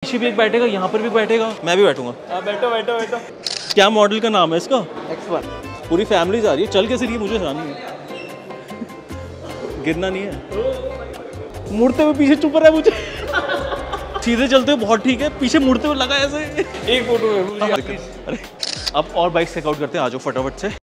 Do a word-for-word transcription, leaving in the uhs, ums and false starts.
पीछे भी एक बैठेगा, यहाँ पर भी बैठेगा, मैं भी बैठूंगा। हाँ बैठो बैठो बैठो। क्या मॉडल का नाम है इसका? X one. पूरी फैमिली जा रही है, चल कैसे रही है मुझे हैरानी है। गिरना नहीं है, मुड़ते हुए पीछे चुप रहा है मुझे। सीधे चलते हुए बहुत ठीक है, पीछे मुड़ते हुए लगा ऐसे। एक फोटो में। अरे अब और बाइक चेकआउट करते हैं, आ जाओ फटाफट से।